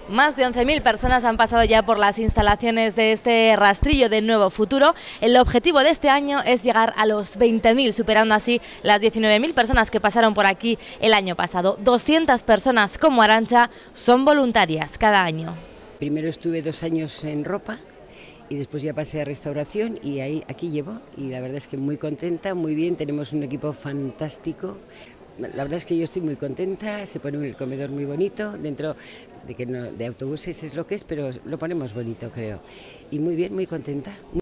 Más de 11.000 personas han pasado ya por las instalaciones de este rastrillo de Nuevo Futuro. El objetivo de este año es llegar a los 20.000, superando así las 19.000 personas que pasaron por aquí el año pasado. 200 personas como Arantxa son voluntarias cada año. Primero estuve 2 años en ropa y después ya pasé a restauración y aquí llevo, y la verdad es que muy contenta, muy bien, tenemos un equipo fantástico. La verdad es que yo estoy muy contenta, se pone el comedor muy bonito, dentro de que no, de autobuses es lo que es, pero lo ponemos bonito, creo. Y muy bien, muy contenta.